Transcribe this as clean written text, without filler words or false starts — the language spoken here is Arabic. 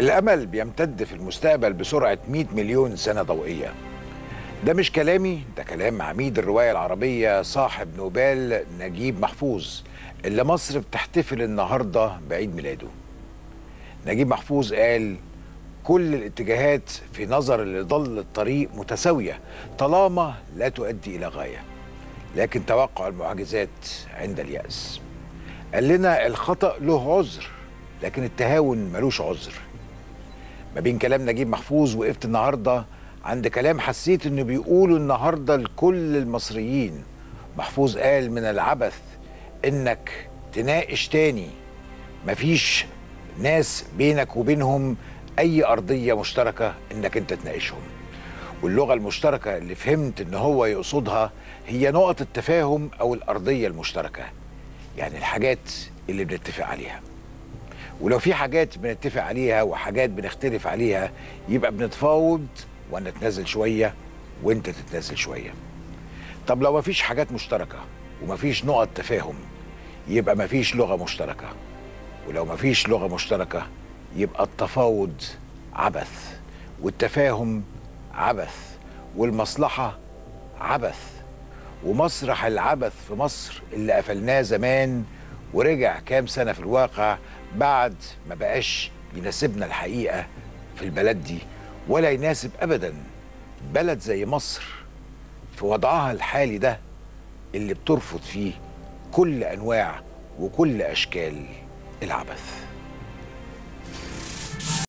الأمل بيمتد في المستقبل بسرعة 100 مليون سنة ضوئية. ده مش كلامي، ده كلام عميد الرواية العربية صاحب نوبل نجيب محفوظ اللي مصر بتحتفل النهاردة بعيد ميلاده. نجيب محفوظ قال: كل الاتجاهات في نظر اللي ضل الطريق متساوية طالما لا تؤدي إلى غاية، لكن توقع المعجزات عند اليأس. قال لنا الخطأ له عذر لكن التهاون ملوش عذر. ما بين كلام نجيب محفوظ وقفت النهارده عند كلام حسيت انه بيقولوا النهارده لكل المصريين. محفوظ قال: من العبث انك تناقش تاني، مفيش ناس بينك وبينهم اي ارضيه مشتركه انك انت تناقشهم. واللغه المشتركه اللي فهمت ان هو يقصدها هي نقط التفاهم او الارضيه المشتركه، يعني الحاجات اللي بنتفق عليها. ولو في حاجات بنتفق عليها وحاجات بنختلف عليها يبقى بنتفاوض وانا اتنازل شويه وانت تتنازل شويه. طب لو مفيش حاجات مشتركه ومفيش نقط تفاهم يبقى مفيش لغه مشتركه، ولو مفيش لغه مشتركه يبقى التفاوض عبث والتفاهم عبث والمصلحه عبث. ومسرح العبث في مصر اللي قفلناه زمان ورجع كام سنة في الواقع بعد ما بقاش يناسبنا الحقيقة في البلد دي، ولا يناسب أبدا بلد زي مصر في وضعها الحالي ده اللي بترفض فيه كل أنواع وكل أشكال العبث.